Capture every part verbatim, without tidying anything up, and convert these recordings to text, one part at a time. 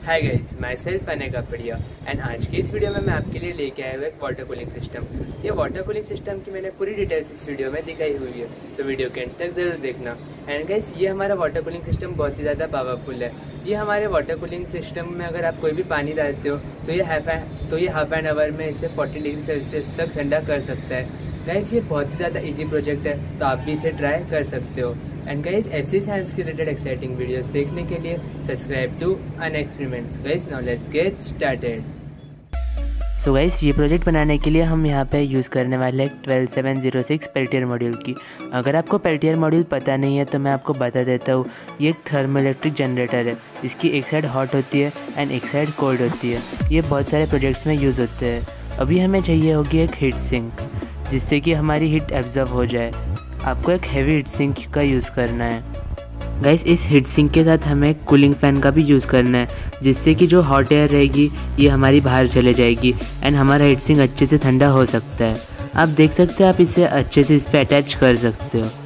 Hi guys, my self अनेक कपड़िया and आज की इस वीडियो में मैं आपके लिए लेके आया हूँ एक वाटर कूलिंग सिस्टम। ये वाटर कूलिंग सिस्टम की मैंने पूरी डिटेल्स इस वीडियो में दिखाई हुई है, तो वीडियो के एंड तक ज़रूर देखना। एंड गाइस, ये हमारा वाटर कूलिंग सिस्टम बहुत ही ज़्यादा पावरफुल है। ये हमारे वाटर कूलिंग सिस्टम में अगर आप कोई भी पानी डालते हो तो ये हाफ तो ये हाफ एन आवर में इसे फोर्टी डिग्री सेल्सियस तक ठंडा कर सकता है। गाइस, ये बहुत ही ज़्यादा इजी प्रोजेक्ट है, तो आप भी इसे ट्राई कर सकते हो। एंड गाइस, ऐसी साइंस के रिलेटेड एक्साइटिंग वीडियोस देखने के लिए subscribe to un experiments. Guys, now let's get started. So guys, ये प्रोजेक्ट बनाने के लिए हम यहाँ पे यूज़ करने वाले हैं twelve seven zero six Peltier module की। अगर आपको पेल्टियर मॉड्यूल पता नहीं है तो मैं आपको बता देता हूँ। ये एक थर्मोइलेक्ट्रिक जनरेटर है। इसकी एक साइड हॉट होती है एंड एक साइड कोल्ड होती है। ये बहुत सारे प्रोजेक्ट्स में यूज़ होते हैं। अभी हमें चाहिए होगी एक हीट सिंक, जिससे कि हमारी हीट एब्जॉर्ब हो जाए। आपको एक हैवी हीट सिंक का यूज़ करना है। गाइस, इस हीट सिंक के साथ हमें कूलिंग फ़ैन का भी यूज़ करना है, जिससे कि जो हॉट एयर रहेगी ये हमारी बाहर चले जाएगी एंड हमारा हीट सिंक अच्छे से ठंडा हो सकता है। आप देख सकते हैं, आप इसे अच्छे से इस पर अटैच कर सकते हो।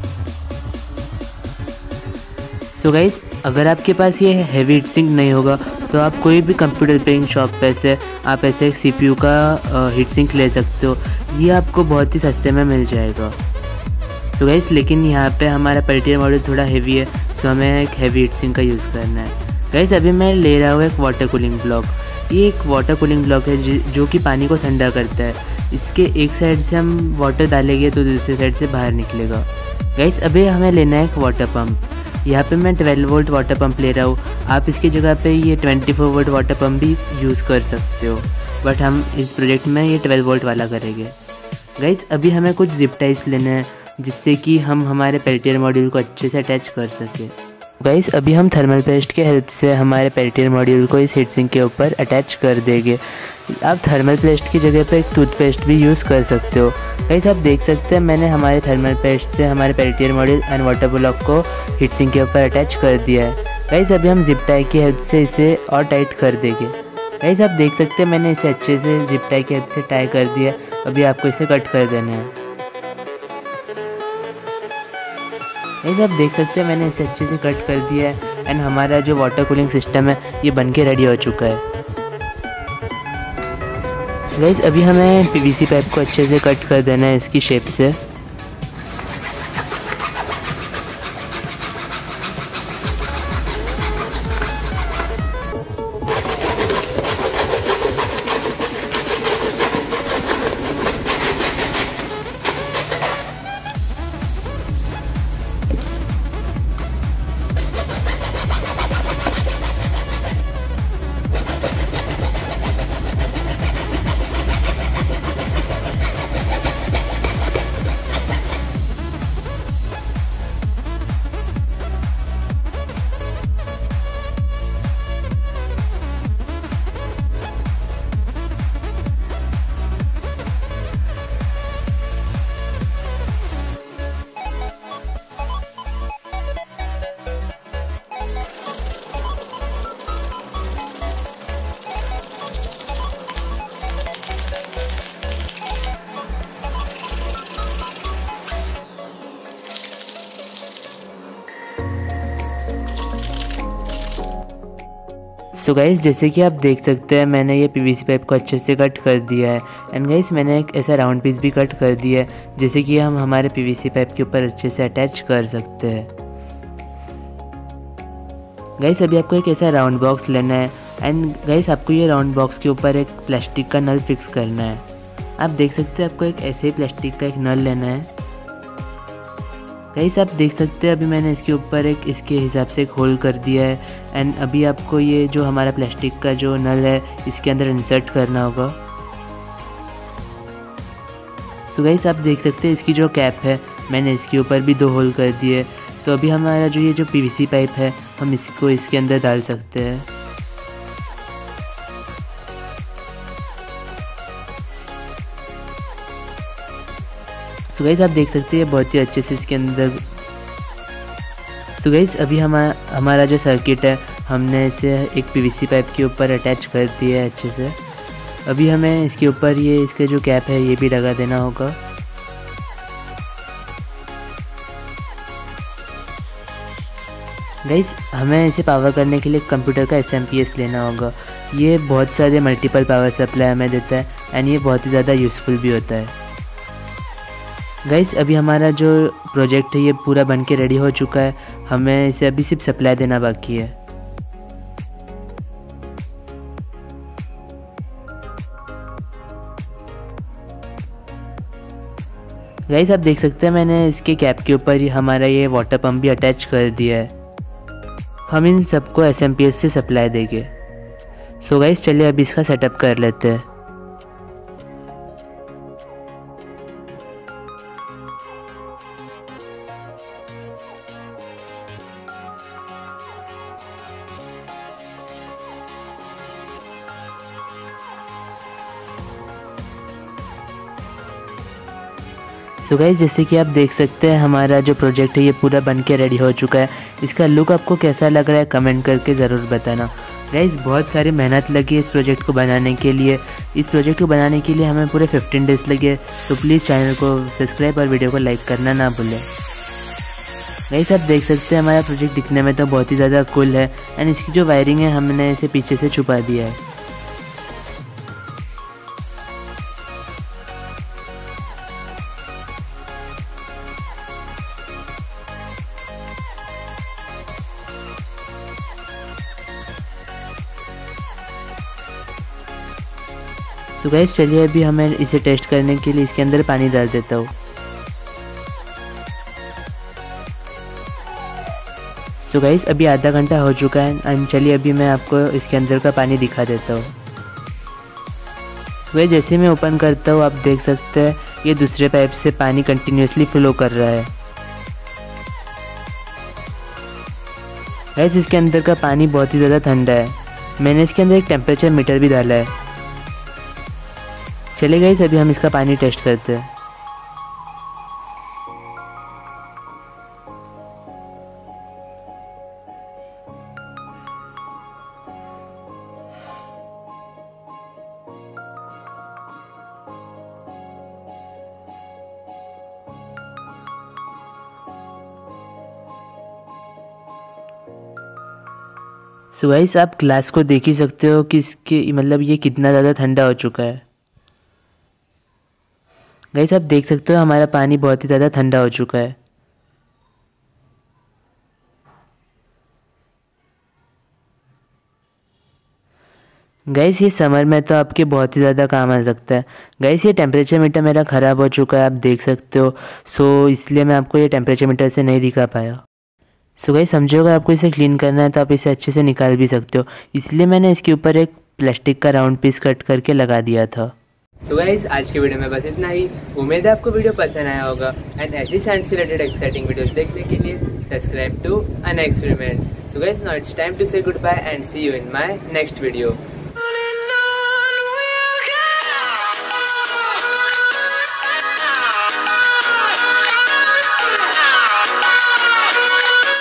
सो गाइस, अगर आपके पास ये हैवी हीट सिंक नहीं होगा तो आप कोई भी कंप्यूटर रिपेयरिंग शॉप पे से आप ऐसे एक सीपीयू का हीट सिंक ले सकते हो। ये आपको बहुत ही सस्ते में मिल जाएगा। सो गाइस, लेकिन यहाँ पे हमारा पेल्टियर मॉड्यूल थोड़ा हेवी है, सो हमें एक हैवी हीट सिंक का यूज़ करना है। गाइस, अभी मैं ले रहा हूँ एक वाटर कूलिंग ब्लॉक। ये एक वाटर कूलिंग ब्लॉक है जो कि पानी को ठंडा करता है। इसके एक साइड से हम वाटर डालेंगे तो दूसरी साइड से बाहर निकलेगा। गाइस, अभी हमें लेना है एक वाटर पम्प। यहाँ पे मैं ट्वेल्व वोल्ट वाटर पंप ले रहा हूँ। आप इसकी जगह पे ये twenty four volt water pump भी यूज़ कर सकते हो, बट हम इस प्रोजेक्ट में ये ट्वेल्व वोल्ट वाला करेंगे। गाइस, अभी हमें कुछ जिप टाइस लेने हैं, जिससे कि हम हमारे पेल्टियर मॉड्यूल को अच्छे से अटैच कर सकें। गाइस, अभी हम थर्मल पेस्ट के हेल्प से हमारे पेल्टियर मॉड्यूल को इस हीट सिंक के ऊपर अटैच कर देंगे। आप थर्मल पेस्ट की जगह पे एक टूथपेस्ट भी यूज़ कर सकते हो। गाइस, आप देख सकते हैं मैंने हमारे थर्मल पेस्ट से हमारे Peltier module and water block को हीट सिंक के ऊपर अटैच कर दिया है। गाइस, अभी हम जिप टाई की हेल्प से इसे और टाइट कर देंगे। गाइस, आप देख सकते हैं मैंने इसे अच्छे से जिप टाई की हेल्प से टाई कर दिया। अभी आपको इसे कट कर देना है। गाइस, आप देख सकते हैं मैंने इसे अच्छे से कट कर दिया है एंड हमारा जो वाटर कूलिंग सिस्टम है ये बन के रेडी हो चुका है। गाइस, अभी हमें पीवीसी पाइप को अच्छे से कट कर देना है इसकी शेप से। सो गाइस, जैसे कि आप देख सकते हैं मैंने ये पीवीसी पाइप को अच्छे से कट कर दिया है एंड गाइस मैंने एक ऐसा राउंड पीस भी कट कर दिया है, जैसे कि हम हमारे पीवीसी पाइप के ऊपर अच्छे से अटैच कर सकते हैं। गाइस, अभी आपको एक ऐसा राउंड बॉक्स लेना है एंड गाइस आपको ये राउंड बॉक्स के ऊपर एक प्लास्टिक का नल फिक्स करना है। आप देख सकते हैं आपको एक ऐसे ही प्लास्टिक का एक नल लेना है। गाइस, आप देख सकते हैं अभी मैंने इसके ऊपर एक इसके हिसाब से एक होल कर दिया है एंड अभी आपको ये जो हमारा प्लास्टिक का जो नल है इसके अंदर इंसर्ट करना होगा। सो गाइस, आप देख सकते हैं इसकी जो कैप है मैंने इसके ऊपर भी दो होल कर दिए। तो अभी हमारा जो ये जो पीवीसी पाइप है हम इसको इसके अंदर डाल सकते हैं। सो गाइस, आप देख सकते हैं बहुत ही अच्छे से इसके अंदर। सो गाइस, अभी हमारा हमारा जो सर्किट है हमने इसे एक पीवीसी पाइप के ऊपर अटैच कर दिया है अच्छे से। अभी हमें इसके ऊपर ये इसके जो कैप है ये भी लगा देना होगा। गाइस हमें इसे पावर करने के लिए कंप्यूटर का एस एम पी एस लेना होगा। ये बहुत सारे मल्टीपल पावर सप्लाई हमें देता है एंड ये बहुत ही ज़्यादा यूज़फुल भी होता है। गाइस अभी हमारा जो प्रोजेक्ट है ये पूरा बन के रेडी हो चुका है, हमें इसे अभी सिर्फ सप्लाई देना बाकी है। गाइस आप देख सकते हैं मैंने इसके कैप के ऊपर ही हमारा ये वाटर पंप भी अटैच कर दिया है। हम इन सबको एस एम पी एस से सप्लाई देंगे। सो गाइस चलिए अभी इसका सेटअप कर लेते हैं। सो so गाइस जैसे कि आप देख सकते हैं हमारा जो प्रोजेक्ट है ये पूरा बन के रेडी हो चुका है। इसका लुक आपको कैसा लग रहा है कमेंट करके ज़रूर बताना। गाइस बहुत सारी मेहनत लगी है इस प्रोजेक्ट को बनाने के लिए। इस प्रोजेक्ट को बनाने के लिए हमें पूरे फिफ्टीन डेज़ लगे। तो प्लीज़ चैनल को सब्सक्राइब और वीडियो को लाइक करना ना भूलें। गाइस आप देख सकते हैं हमारा प्रोजेक्ट दिखने में तो बहुत ही ज़्यादा कूल है एंड इसकी जो वायरिंग है हमने इसे पीछे से छुपा दिया है। तो गाइस चलिए अभी हमें इसे टेस्ट करने के लिए इसके अंदर पानी डाल देता हूँ। सो गाइस अभी आधा घंटा हो चुका है एंड चलिए अभी मैं आपको इसके अंदर का पानी दिखा देता हूँ। वह जैसे मैं ओपन करता हूँ आप देख सकते हैं ये दूसरे पाइप से पानी कंटिन्यूसली फ्लो कर रहा है। गाइस इसके अंदर का पानी बहुत ही ज़्यादा ठंडा है। मैंने इसके अंदर एक टेम्परेचर मीटर भी डाला है। चलिए गाइस अभी हम इसका पानी टेस्ट करते हैं। सो गाइस आप ग्लास को देख ही सकते हो कि इसके मतलब ये कितना ज़्यादा ठंडा हो चुका है। गाइस आप देख सकते हो हमारा पानी बहुत ही ज़्यादा ठंडा हो चुका है। गाइस ये समर में तो आपके बहुत ही ज़्यादा काम आ सकता है। गाइस ये टेम्परेचर मीटर मेरा ख़राब हो चुका है आप देख सकते हो। सो इसलिए मैं आपको ये टेम्परेचर मीटर से नहीं दिखा पाया। सो गाइस समझो अगर आपको इसे क्लीन करना है तो आप इसे अच्छे से निकाल भी सकते हो, इसलिए मैंने इसके ऊपर एक प्लास्टिक का राउंड पीस कट करके लगा दिया था। सो so गाइस आज के वीडियो में बस इतना ही। उम्मीद है आपको वीडियो पसंद आया होगा एंड ऐसी साइंस रिलेटेड एक्साइटिंग वीडियोस देखने के लिए subscribe to un experiment. So guys now it's time to say goodbye and see you in my next video.